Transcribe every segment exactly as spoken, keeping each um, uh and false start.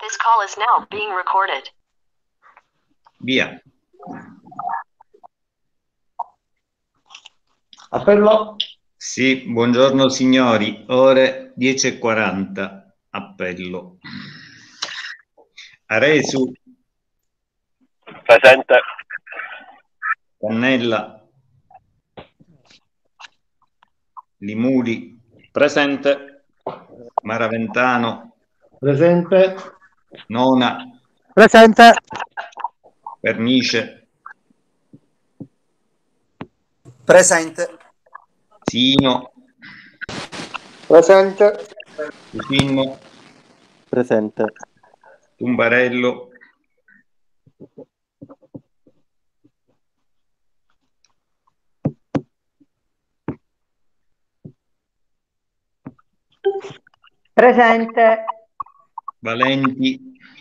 This call is now being recorded. Via. Appello? Sì, buongiorno signori, ore dieci e quaranta, appello. Aresu. Presente. Cannella. Limuli. Presente. Maraventano. Presente. Nona. Presente. Pernice. Presente. Sino. Presente. Cucino. Presente. Tumbarello. Presente. Valenti.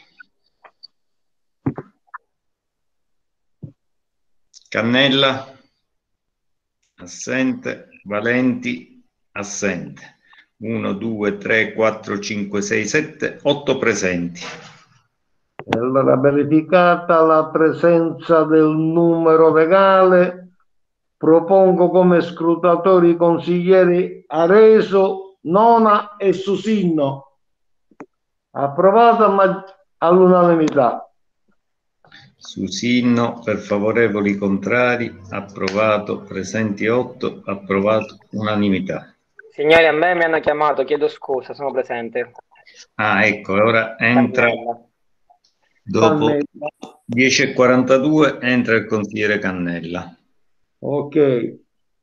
Cannella. Assente. Valenti. Assente. uno, due, tre, quattro, cinque, sei, sette, otto presenti. E allora, verificata la presenza del numero legale, propongo come scrutatori i consiglieri Areso, Nona e Susinno. Approvata ma all'unanimità. Susinno, per favorevoli contrari, approvato, presenti otto, approvato, unanimità. Signori, a me mi hanno chiamato, chiedo scusa, sono presente. Ah, ecco, ora entra, Cannella. dopo Cannella. dieci e quarantadue, entra il consigliere Cannella. Ok.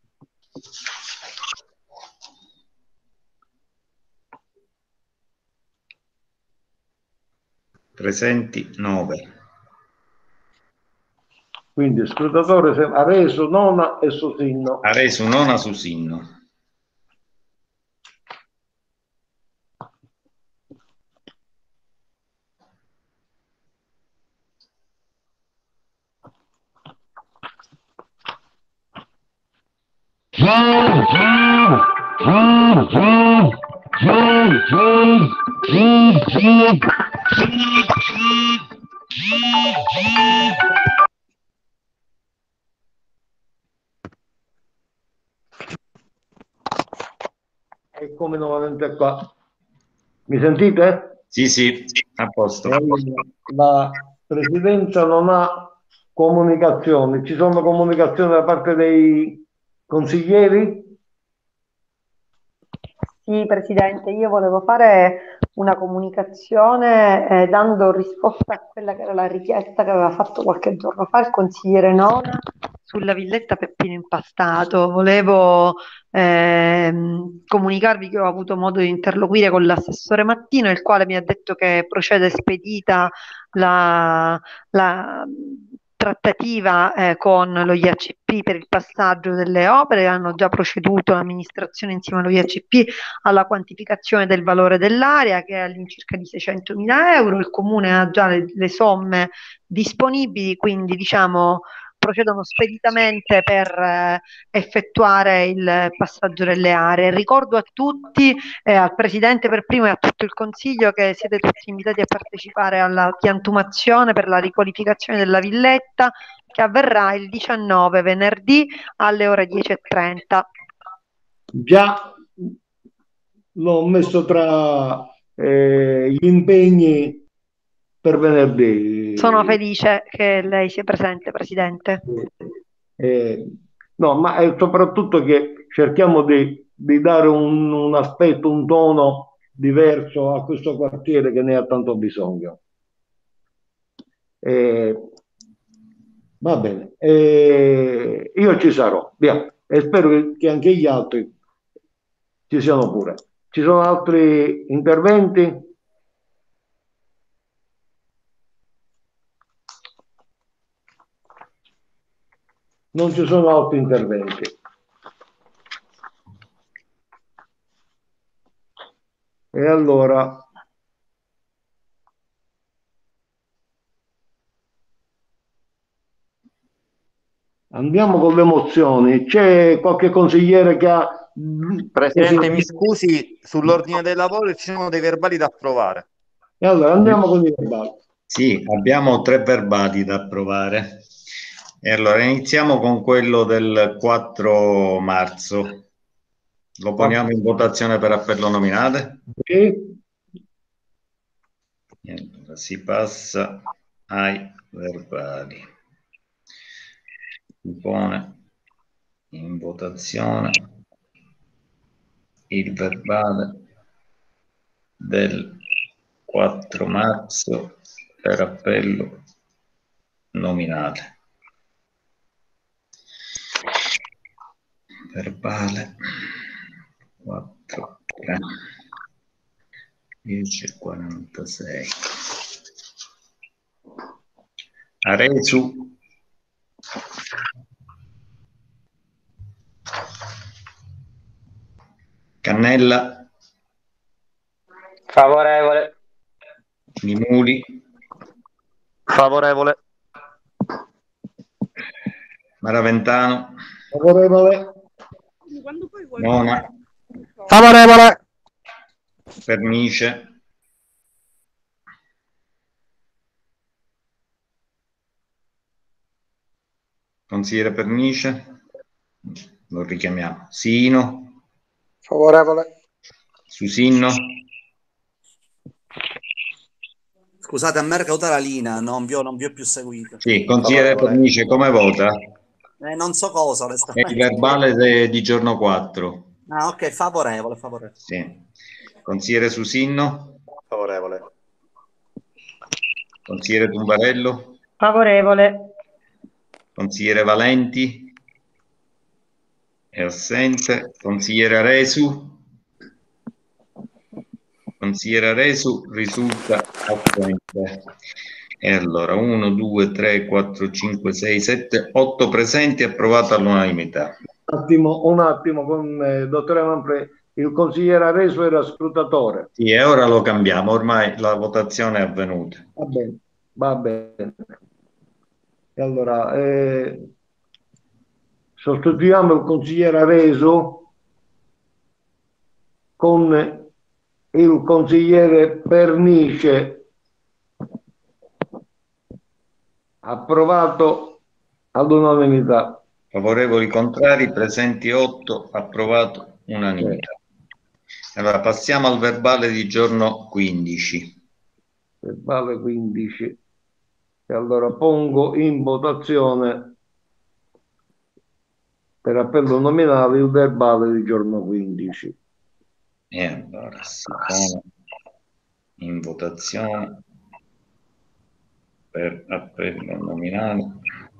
Presenti nove. Quindi scrutatore Areso, Nona e Susinno. Aresu, Nona, Susinno. Eccomi nuovamente qua. Mi sentite? Sì, sì, a posto. E allora, la Presidenza non ha comunicazioni. Ci sono comunicazioni da parte dei consiglieri? Sì, Presidente, io volevo fare una comunicazione eh, dando risposta a quella che era la richiesta che aveva fatto qualche giorno fa il consigliere Nona sulla villetta Peppino Impastato. Volevo ehm, comunicarvi che ho avuto modo di interloquire con l'assessore Mattino, il quale mi ha detto che procede spedita la, la trattativa eh, con lo I A C P per il passaggio delle opere. Hanno già proceduto l'amministrazione insieme allo I A C P alla quantificazione del valore dell'area, che è all'incirca di seicentomila euro. Il comune ha già le, le somme disponibili, quindi diciamo procedono speditamente per eh, effettuare il passaggio delle aree. Ricordo a tutti, eh, al Presidente per primo e a tutto il Consiglio, che siete tutti invitati a partecipare alla piantumazione per la riqualificazione della villetta, che avverrà il diciannove, venerdì, alle ore dieci e trenta. Già l'ho messo tra eh, gli impegni per venerdì. Sono felice che lei sia presente, Presidente. Eh, no, ma è soprattutto che cerchiamo di, di dare un, un aspetto, un tono diverso a questo quartiere che ne ha tanto bisogno. Eh, va bene, eh, io ci sarò, via, e spero che, che anche gli altri ci siano pure. Ci sono altri interventi? Non ci sono altri interventi. E allora andiamo con le mozioni. C'è qualche consigliere che ha... Presidente, mi scusi, sull'ordine dei lavori ci sono dei verbali da approvare. E allora andiamo con i verbali. Sì, abbiamo tre verbali da approvare. E allora iniziamo con quello del quattro marzo. Lo poniamo in votazione per appello nominale. Sì. E allora si passa ai verbali. Si pone in votazione il verbale del quattro marzo per appello nominale. Verbale quattro dieci e quarantasei. Aresu. Cannella. Favorevole. Limuli. Favorevole. Maraventano. Favorevole. Nona. Favorevole. Pernice. Consigliere Pernice. Lo richiamiamo. Sino. Favorevole. Susinno. Scusate, a me è caduta la linea, non vi ho, non vi ho più seguito. Sì, consigliere Favorevole. Pernice, come vota? Eh, non so cosa, È il onestamente. verbale de- di giorno quattro. Ah, ok, favorevole, favorevole. Sì. Consigliere Susinno. Favorevole. Consigliere Tumbarello. Favorevole. Consigliere Valenti. È assente. Consigliere Aresu. Consigliere Aresu risulta assente. E allora uno, due, tre, quattro, cinque, sei, sette, otto presenti, approvato all'unanimità. Un attimo, un attimo, con eh, dottore Manfredi, il consigliere Aresu era scrutatore. Sì, e ora lo cambiamo, ormai la votazione è avvenuta. Va bene, va bene. E allora, eh, sostituiamo il consigliere Aresu con il consigliere Pernice. Approvato all'unanimità. Favorevoli, contrari, presenti otto, approvato unanimità. Allora passiamo al verbale di giorno quindici. Verbale quindici. E allora pongo in votazione per appello nominale il verbale di giorno quindici. E allora si pone in votazione per appello nominale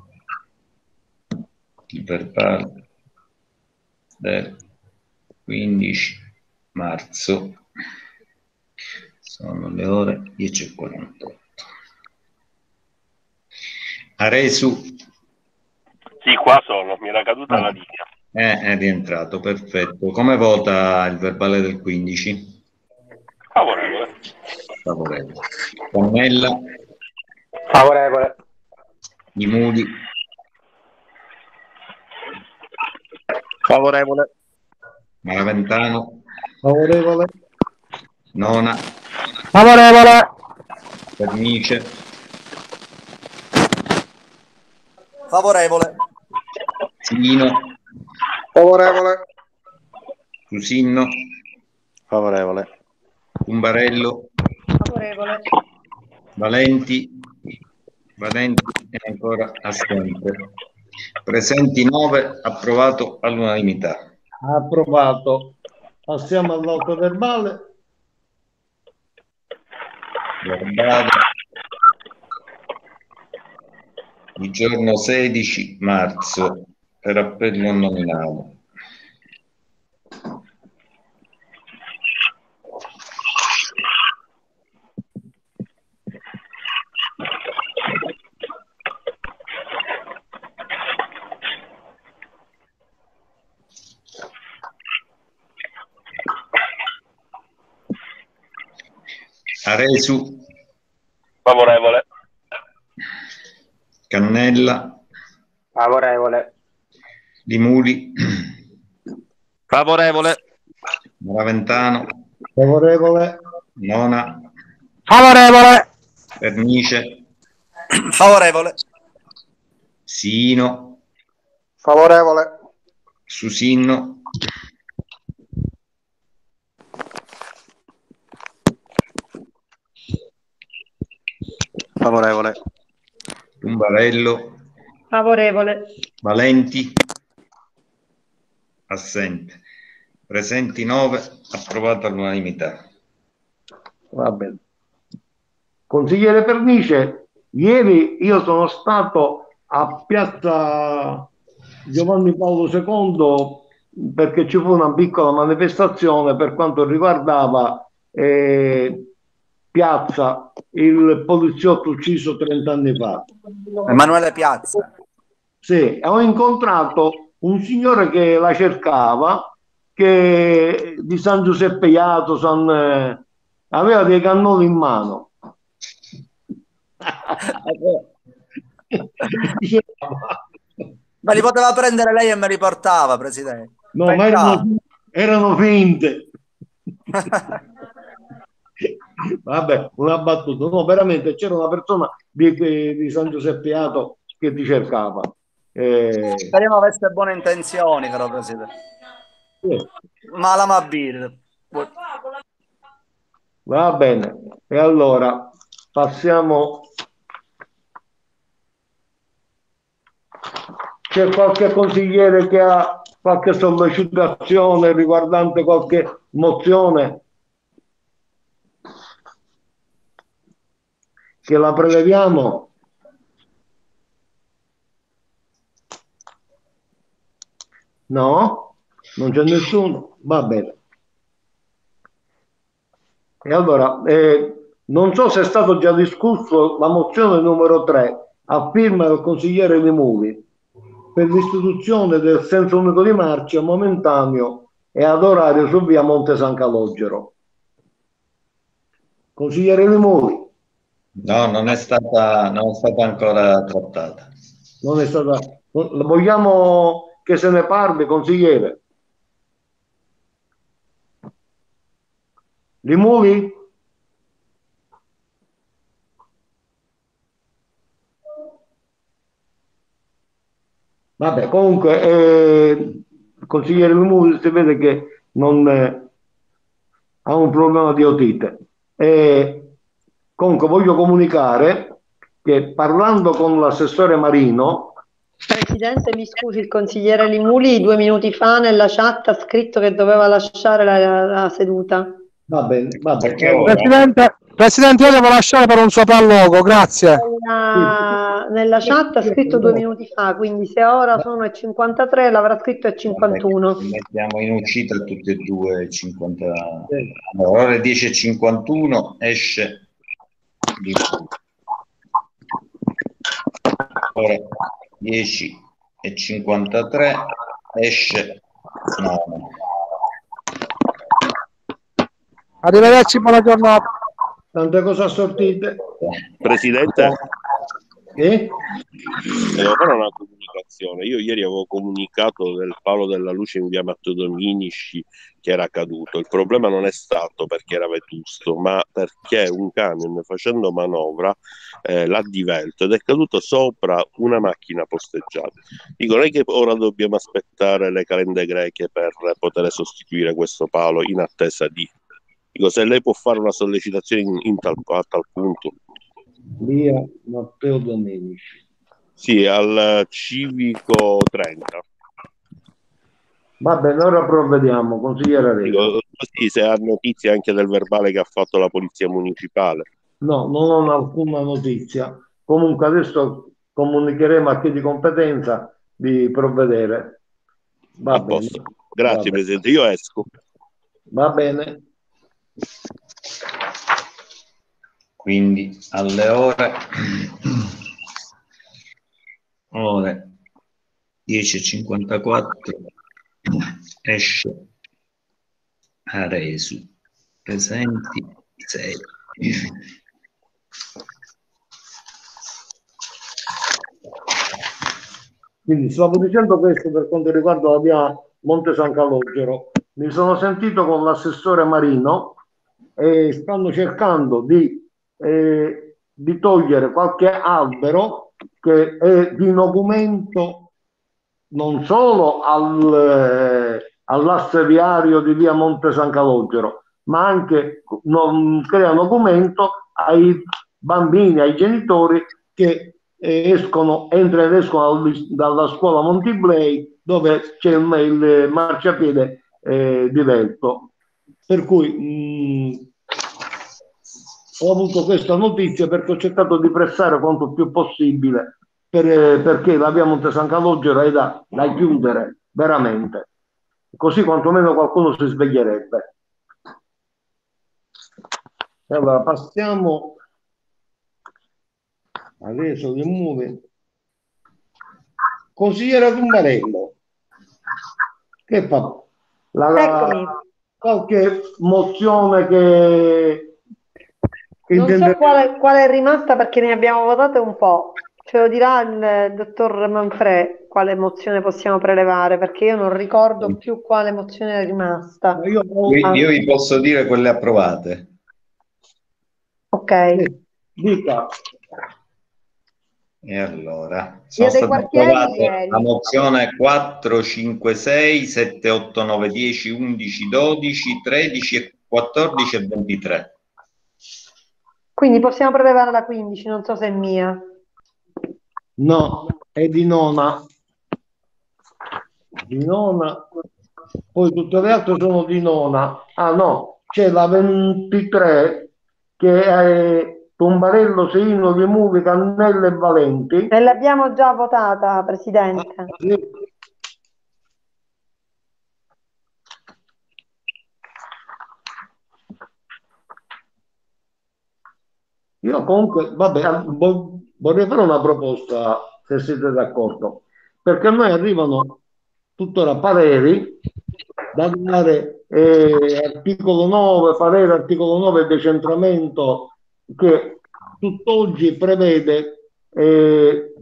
il verbale del quindici marzo. Sono le ore dieci e quarantotto. Aresu. Sì, qua sono, mi era caduta Ah, la linea. è, è rientrato, perfetto. Come vota il verbale del quindici? Favorevole. Favorevole. Cannella. Favorevole. Imudi. Favorevole. Maraventano. Favorevole. Nona. Favorevole. Pernice. Favorevole. Sino. Favorevole. Susinno. Favorevole. Tumbarello. Favorevole. Valenti. Valenti è ancora assente. Presenti nove, approvato all'unanimità. Approvato. Passiamo all'altro verbale. Verbale di giorno sedici marzo per appello nominale. Aresu. Favorevole. Cannella. Favorevole. Limuli. Favorevole. Maraventano. Favorevole. Nona. Favorevole. Pernice, Favorevole. Sino, Favorevole. Susino, Favorevole. Tumbarello, Favorevole. Valenti, assente. Presenti nove, approvato all'unanimità. Va bene. Consigliere Pernice, ieri io sono stato a Piazza Giovanni Paolo secondo perché ci fu una piccola manifestazione per quanto riguardava eh, Piazza, il poliziotto ucciso trenta anni fa. Emanuele Piazza. Sì, ho incontrato un signore che la cercava, che di San Giuseppe Iato, San, eh, aveva dei cannoli in mano. Ma li poteva prendere lei e me li portava, Presidente. No, ma erano, erano finte. Vabbè, una battuta. No, veramente c'era una persona di, di San Giuseppe Iato che ti cercava. Eh, Speriamo avesse buone intenzioni, caro Presidente. sì. Ma la Mabir. Va bene, e allora passiamo. C'è qualche consigliere che ha qualche sollecitazione riguardante qualche mozione? Che la preleviamo? No? Non c'è nessuno? Va bene. E allora, eh, non so se è stato già discusso la mozione numero tre a firma del consigliere Limuli per l'istituzione del senso unico di marcia momentaneo e ad orario su via Monte San Calogero. Consigliere Limuli. No, non è stata, non è stata ancora trattata. Non è stata. Vogliamo che se ne parli, consigliere? Limuli? Vabbè, comunque, eh, il consigliere Limuli si vede che non eh, ha un problema di otite. Eh, comunque voglio comunicare che parlando con l'assessore Marino. Presidente, mi scusi, il consigliere Limuli due minuti fa nella chat ha scritto che doveva lasciare la, la seduta. Va bene, va bene. Presidente, Presidente, io devo lasciare per un sopralluogo, grazie. Nella, nella chat ha scritto due minuti fa, quindi se ora sono e cinquantatré l'avrà scritto e cinquantuno. Mettiamo in uscita tutti e due cinquanta. Allora, ore dieci e cinquantuno esce di ora dieci e cinquantatré esce nove. Arrivederci, buona giornata. Tante cose assortite. Presidente, Eh? devo fare una comunicazione. Io ieri avevo comunicato del palo della luce in via Matteo Dominici che era caduto. Il problema non è stato perché era vetusto, ma perché un camion facendo manovra eh, l'ha divelto ed è caduto sopra una macchina posteggiata. Dico, non è che ora dobbiamo aspettare le calende greche per poter sostituire questo palo in attesa di... Dico, se lei può fare una sollecitazione in, in tal, a tal punto. Via Matteo Domenici. Sì, al civico trenta. Va bene, ora provvediamo, consigliere Rego. Dico, così se ha notizie anche del verbale che ha fatto la polizia municipale. No, non ho alcuna notizia. Comunque adesso comunicheremo a chi di competenza di provvedere. Va A bene. posto. Grazie, Va bene. Presidente. Io esco. Va bene. Quindi alle ore ore dieci e cinquantaquattro esce Aresu, presenti sei. Quindi stavo dicendo questo per quanto riguarda la via Monte San Calogero. Mi sono sentito con l'assessore Marino e stanno cercando di eh, di togliere qualche albero che è di nocumento non solo al, eh, all'asse viario di via Monte San Calogero, ma anche non crea nocumento ai bambini, ai genitori che eh, escono, entrano ed escono dalla scuola Montiblei, dove c'è il, il marciapiede eh, divelto. Per cui mh, ho avuto questa notizia perché ho cercato di pressare quanto più possibile per, perché la via Monte San Calogero è da, da chiudere veramente, così quantomeno qualcuno si sveglierebbe. Allora passiamo adesso di Muli. Consigliere Tumbarello, che fa? La, la, qualche mozione che, che non intende... so quale, quale è rimasta perché ne abbiamo votate un po'. Ce lo dirà il dottor Manfred quale mozione possiamo prelevare, perché io non ricordo più quale mozione è rimasta. Io, io, io vi posso dire quelle approvate. Ok. Dica. E allora, sono Io dei state quartieri approvate ieri. la mozione quattro, cinque, sei, sette, otto, nove, dieci, undici, dodici, tredici, quattordici e ventitré. Quindi possiamo prelevare la quindici, non so se è mia. No, è di nona. Di nona. Poi tutte le altre sono di nona. Ah no, c'è la ventitré che è Tombarello, Seino, Limuri, Cannella e Valenti. E l'abbiamo già votata, Presidente. Ah, sì. Io comunque, vabbè, vorrei fare una proposta, se siete d'accordo, perché a noi arrivano tuttora pareri da dare, eh, articolo nove, parere articolo nove decentramento, che tutt'oggi prevede eh,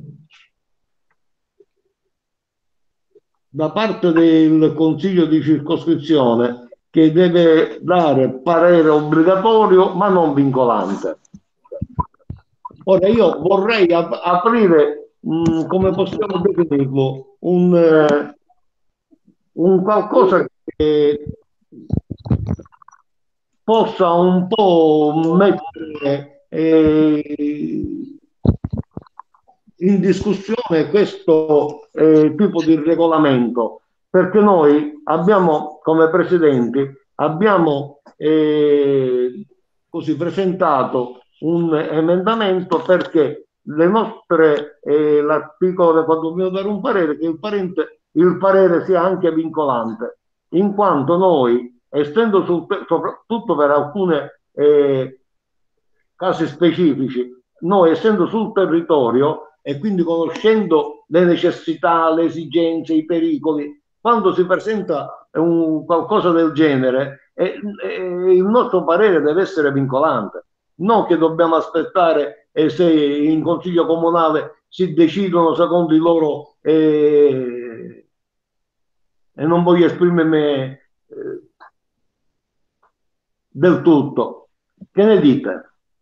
da parte del Consiglio di circoscrizione che deve dare parere obbligatorio ma non vincolante. Ora io vorrei ap- aprire, mh, come possiamo definirlo, un, eh, un qualcosa che possa un po' mettere eh, in discussione questo eh, tipo di regolamento, perché noi abbiamo, come presidenti, abbiamo eh, così presentato un emendamento perché le nostre, eh, l'articolo, quando dobbiamo dare un parere, che il, parente, il parere sia anche vincolante, in quanto noi, essendo sul, soprattutto per alcuni eh, casi specifici, noi essendo sul territorio e quindi conoscendo le necessità, le esigenze, i pericoli, quando si presenta un, qualcosa del genere, eh, eh, il nostro parere deve essere vincolante. Non che dobbiamo aspettare eh, se in consiglio comunale si decidono secondo i loro eh, e non voglio esprimermi eh, del tutto. Che ne dite?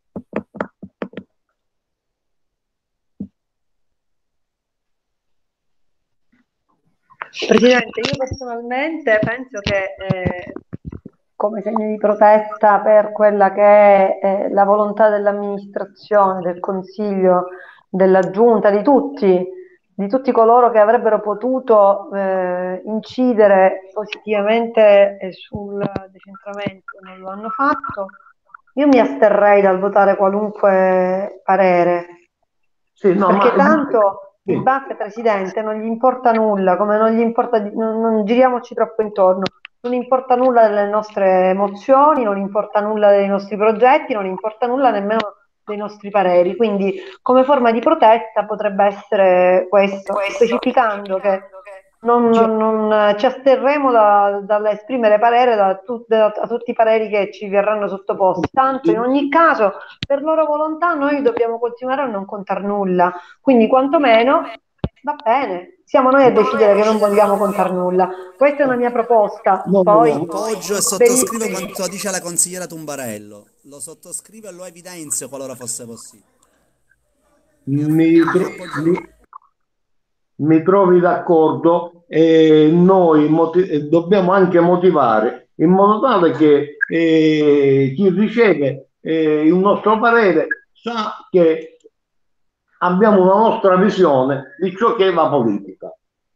Presidente, io personalmente penso che eh, come segno di protesta per quella che è eh, la volontà dell'amministrazione, del Consiglio, della Giunta, di tutti, di tutti coloro che avrebbero potuto eh, incidere positivamente eh, sul decentramento, non lo hanno fatto, io mi asterrei dal votare qualunque parere. Sì, no, perché ma... tanto di base, Presidente, non gli importa nulla, come non gli importa, di, non, non giriamoci troppo intorno, non importa nulla delle nostre emozioni, non importa nulla dei nostri progetti, non importa nulla nemmeno dei nostri pareri, quindi come forma di protesta potrebbe essere questo, specificando che non, non, non ci asterremo da, dall'esprimere parere da, tu, da, da tutti i pareri che ci verranno sottoposti, tanto in ogni caso per loro volontà noi dobbiamo continuare a non contare nulla, quindi quantomeno va bene, siamo noi a decidere che non vogliamo contare nulla. Questa è una mia proposta. No, Poi no, no. Appoggio e sottoscrivo quanto dice la consigliera Tumbarello. lo sottoscrivo e lo evidenzio qualora fosse possibile. Mi, tro- mi- mi trovi d'accordo e noi moti- e dobbiamo anche motivare in modo tale che eh, chi riceve eh, il nostro parere sa che abbiamo una nostra visione di ciò che è la politica.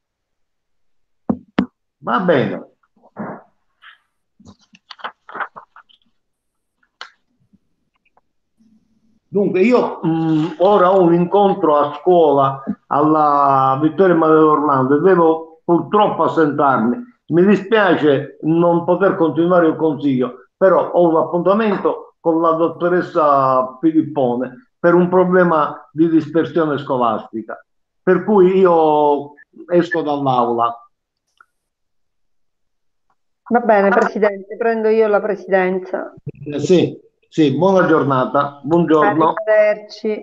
Va bene. Dunque io mh, ora ho un incontro a scuola alla Vittorio Emanuele Orlando e devo purtroppo assentarmi. Mi dispiace non poter continuare il consiglio, però ho un appuntamento con la dottoressa Filippone per un problema di dispersione scolastica. Per cui io esco dall'aula. Va bene, Presidente, prendo io la presidenza. Eh, sì, sì, buona giornata, buongiorno. Arrivederci.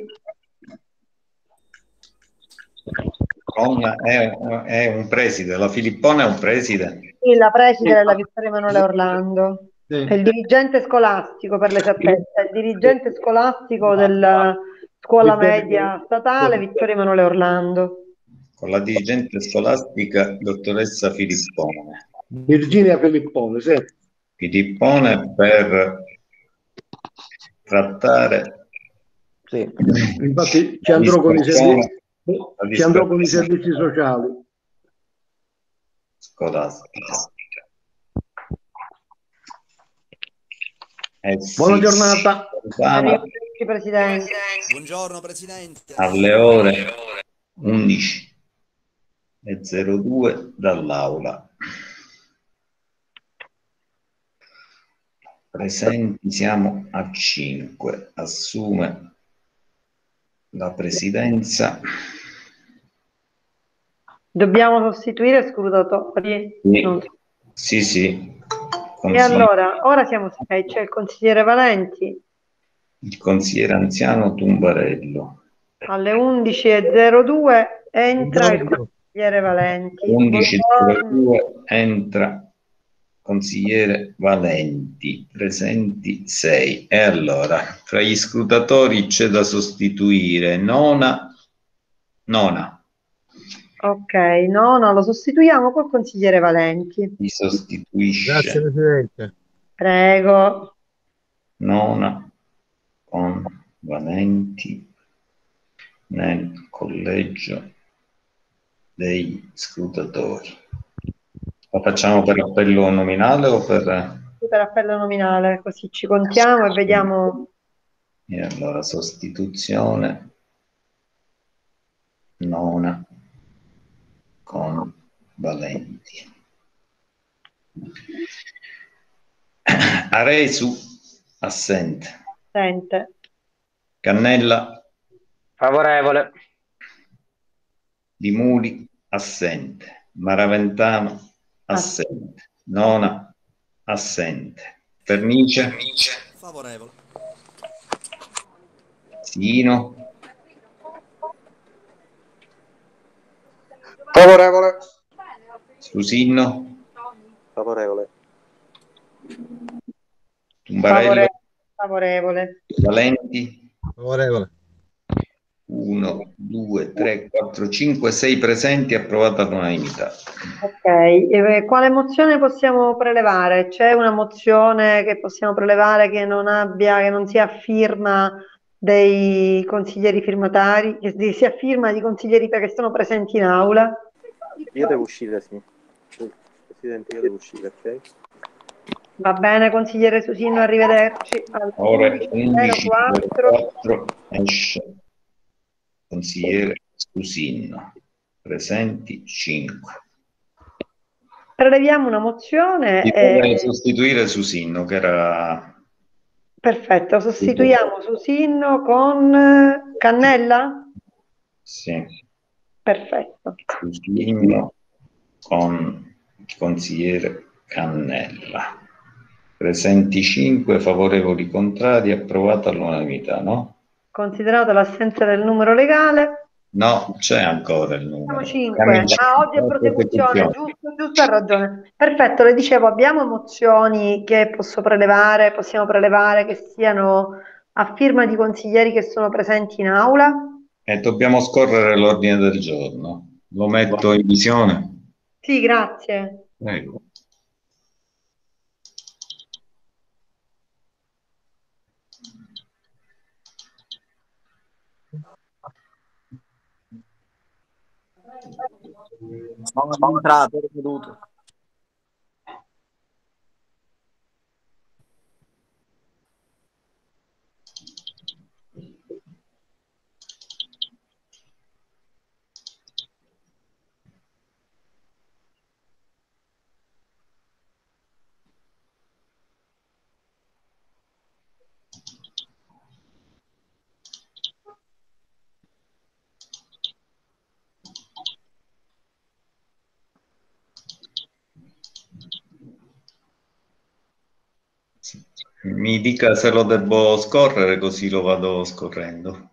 Con- è, è un preside, la Filippone è un preside. Sì, la preside della Vittorio Emanuele Orlando. Sì. È il dirigente scolastico, per l'esattezza, è il dirigente scolastico della scuola media statale Vittorio Emanuele Orlando. Con la dirigente scolastica dottoressa Filippone. Virginia Filippone, sì. Filippone per trattare. Sì. Infatti ci andrò con i servizi, ci andrò con i servizi sociali. Scolastica. Eh sì. Buona giornata. Arrivederci, Presidente. Buongiorno Presidente. Alle ore undici e zero due dall'aula. Presenti siamo a cinque. Assume la presidenza. Dobbiamo sostituire scrutatori? Sì, Non so. sì, sì. E allora, ora siamo sei, c'è il consigliere Valenti. Il consigliere anziano Tumbarello. Alle undici e zero due entra il consigliere Valenti. undici e zero Buongiorno. due entra consigliere Valenti, presenti sei. E allora, tra gli scrutatori c'è da sostituire Nona. Nona. Ok, no, no, lo sostituiamo col consigliere Valenti. Mi sostituisce. Grazie Presidente. Prego. Nona con Valenti nel collegio dei scrutatori. Lo facciamo per appello nominale o per... Per appello nominale, così ci contiamo e vediamo. E allora sostituzione Nona con Valenti. Aresu assente. Sente. Cannella Favorevole. Di Muli assente. Maraventano assente. Nona assente. Pernice Favorevole. Sino Favorevole. Susino Favorevole. Tumbarello Favorevole. Valenti Favorevole. uno, due, tre, quattro, cinque, sei presenti, approvata all'unanimità. Ok, e quale mozione possiamo prelevare? C'è una mozione che possiamo prelevare che non abbia, che non sia a firma dei consiglieri firmatari, che sia a firma di consiglieri che sono presenti in aula? Io devo uscire, sì. Presidente, io devo uscire, ok? Va bene, consigliere Susino, arrivederci. Ore undici zero quattro. quattro esce consigliere Susino, presenti cinque. Preleviamo una mozione. Ti e... vorrei sostituire Susino, che era... Perfetto, sostituiamo Susino con Cannella? Sì. Perfetto. Susino con il consigliere Cannella. Presenti cinque, favorevoli, contrari, approvata all'unanimità, no? Considerato l'assenza del numero legale, No, c'è ancora il Siamo numero. cinque. Siamo in Ah, oggi è cinque, prosecuzione, prosecuzione. giusto, giusto, ha ragione. Perfetto, le dicevo, abbiamo mozioni che posso prelevare, possiamo prelevare che siano a firma di consiglieri che sono presenti in aula? E dobbiamo scorrere l'ordine del giorno. Lo metto in visione? Sì, grazie. Prego. Sono entrato, ero venuto. Mi dica se lo devo scorrere, così lo vado scorrendo.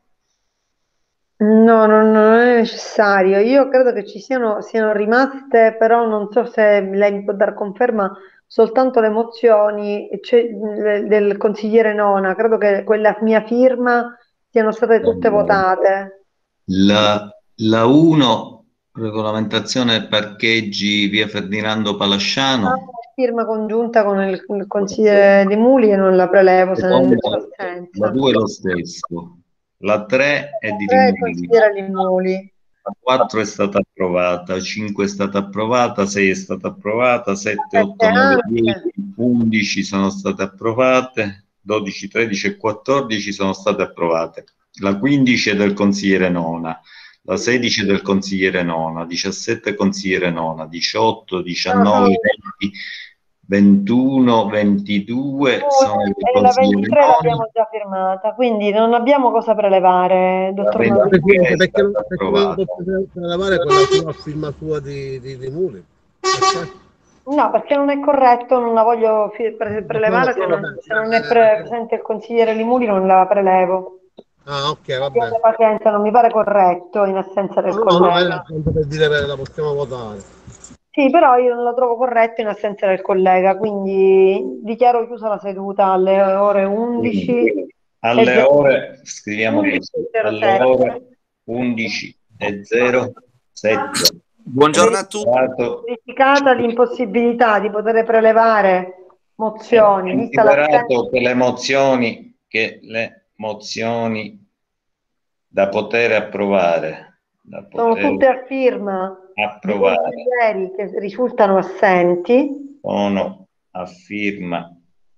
No, no, non è necessario. Io credo che ci siano, siano rimaste, però non so se lei mi può dar conferma, soltanto le mozioni cioè, le- del consigliere Nona. Credo che quella mia firma siano state tutte votate. La, la uno, regolamentazione parcheggi via Ferdinando Palasciano. Firma congiunta con il, il consigliere Di Muli e non la prelevo se nel suo Seconda, assenza. la due è lo stesso. La tre è di Tre, il Rimini. consigliere Di Muli. La quattro è stata approvata, cinque è stata approvata, sei è stata approvata, sette, otto, nove, dieci, undici sono state approvate, dodici, tredici e quattordici sono state approvate. La quindici è del consigliere Nona, la sedici è del consigliere Nona, diciassette consigliere Nona, diciotto, diciannove, venti, ventuno, ventidue sono del E la consigliere ventitré Nona. l'abbiamo già firmata, quindi non abbiamo cosa prelevare, dottor La Mauro. ventitré è perché non, stata perché non approvata. potete prelevare quella sua firma sua di, di, di Muli? Perché? No, perché non è corretto, non la voglio fi- pre- prelevare, se non, se non è pre- presente il consigliere Limuli non la prelevo. Ah, ok, va Abbiate bene. pazienza, non mi pare corretto in assenza del No, no, no, collega. era appunto per dire che la possiamo votare. Sì, però io non la trovo corretta in assenza del collega, quindi dichiaro chiusa la seduta alle ore undici. Alle e ore, scriviamo così, alle zero sette. ore undici e zero sette. Buongiorno a tutti. Verificata l'impossibilità di poter prelevare mozioni, vista l'assenza. Considerato che le mozioni, che le mozioni da poter approvare, da Sono poter tutte a firma di approvare, consiglieri che risultano assenti. sono a firma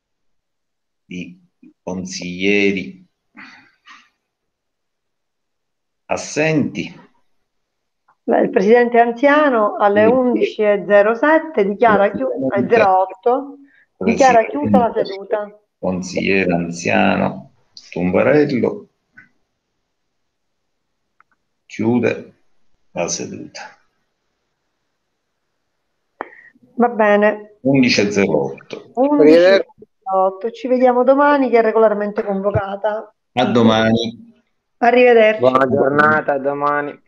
di consiglieri assenti. Il presidente anziano alle undici e zero sette dichiara chiusa, e zero otto dichiara chiusa la seduta. Consigliere anziano Tumbarello chiude la seduta. Va bene. undici e zero otto. undici e zero otto. Ci vediamo domani che è regolarmente convocata. A domani. Arrivederci. Buona giornata, a domani.